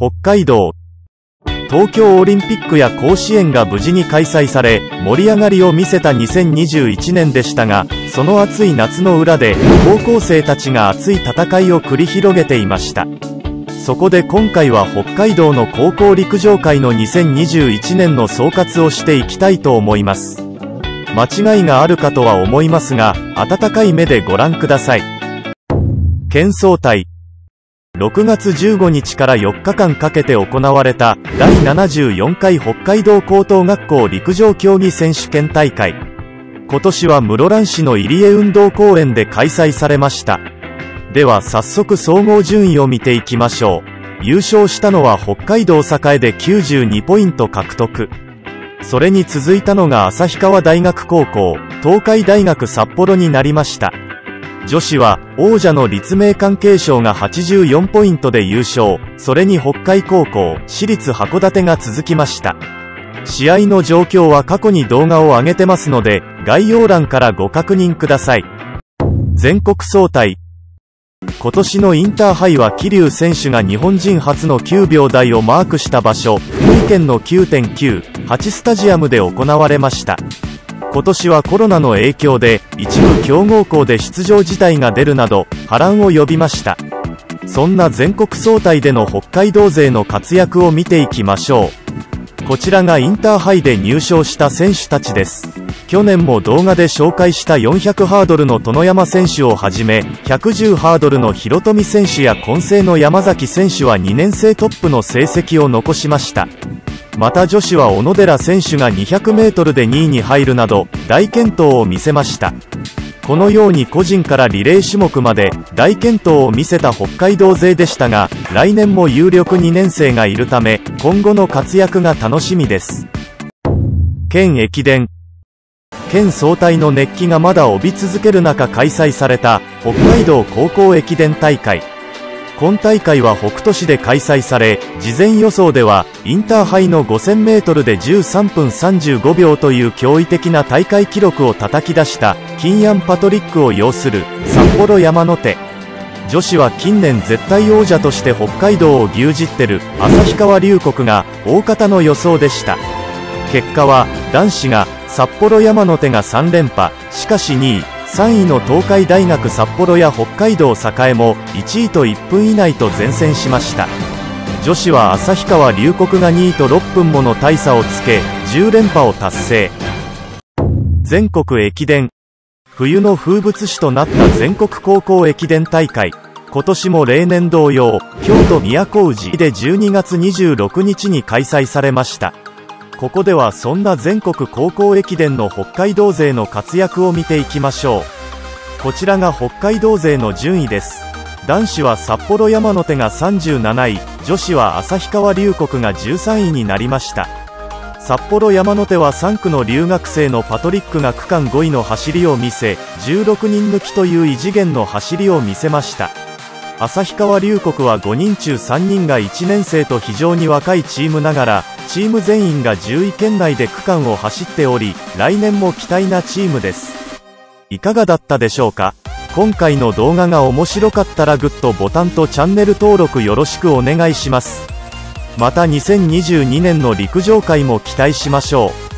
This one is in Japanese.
北海道。東京オリンピックや甲子園が無事に開催され、盛り上がりを見せた2021年でしたが、その暑い夏の裏で、高校生たちが熱い戦いを繰り広げていました。そこで今回は北海道の高校陸上界の2021年の総括をしていきたいと思います。間違いがあるかとは思いますが、温かい目でご覧ください。県総体。6月15日から4日間かけて行われた第74回北海道高等学校陸上競技選手権大会。今年は室蘭市の入江運動公園で開催されました。では早速総合順位を見ていきましょう。優勝したのは北海道栄で92ポイント獲得。それに続いたのが旭川大学高校、東海大学札幌になりました。女子は王者の立命館慶祥が84ポイントで優勝。それに北海高校、私立函館が続きました。試合の状況は過去に動画を上げてますので、概要欄からご確認ください。全国総体。今年のインターハイは桐生選手が日本人初の9秒台をマークした場所、福井県の 9.98 スタジアムで行われました。今年はコロナの影響で一部強豪校で出場辞退が出るなど波乱を呼びました。そんな全国総体での北海道勢の活躍を見ていきましょう。こちらがインターハイで入賞した選手たちです。去年も動画で紹介した400ハードルの殿山選手をはじめ、110ハードルの広富選手や混成の山崎選手は2年生トップの成績を残しました。また女子は小野寺選手が200メートルで2位に入るなど大健闘を見せました。このように個人からリレー種目まで大健闘を見せた北海道勢でしたが、来年も有力2年生がいるため今後の活躍が楽しみです。県駅伝。県総体の熱気がまだ帯び続ける中開催された北海道高校駅伝大会。今大会は北斗市で開催され、事前予想ではインターハイの 5000m で13分35秒という驚異的な大会記録を叩き出したキンヤン・パトリックを擁する札幌山の手。女子は近年絶対王者として北海道を牛耳ってる旭川龍谷が大方の予想でした。結果は男子が札幌山の手が3連覇。しかし2位3位の東海大学札幌や北海道栄も1位と1分以内と善戦しました。女子は旭川龍谷が2位と6分もの大差をつけ10連覇を達成。全国駅伝。冬の風物詩となった全国高校駅伝大会。今年も例年同様京都都宇治で12月26日に開催されました。ここではそんな全国高校駅伝の北海道勢の活躍を見ていきましょう。こちらが北海道勢の順位です。男子は札幌山の手が37位、女子は旭川龍谷が13位になりました。札幌山の手は3区の留学生のパトリックが区間5位の走りを見せ、16人抜きという異次元の走りを見せました。旭川龍谷は5人中3人が1年生と非常に若いチームながら、チーム全員が10位圏内で区間を走っており、来年も期待なチームです。いかがだったでしょうか。今回の動画が面白かったらグッドボタンとチャンネル登録よろしくお願いします。また2022年の陸上界も期待しましょう。